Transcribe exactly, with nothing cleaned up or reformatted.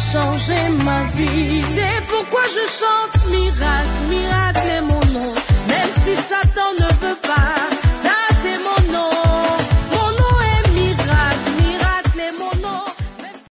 changé ma vie. C'est pourquoi je chante miracle, miracle est mon nom. Même si ça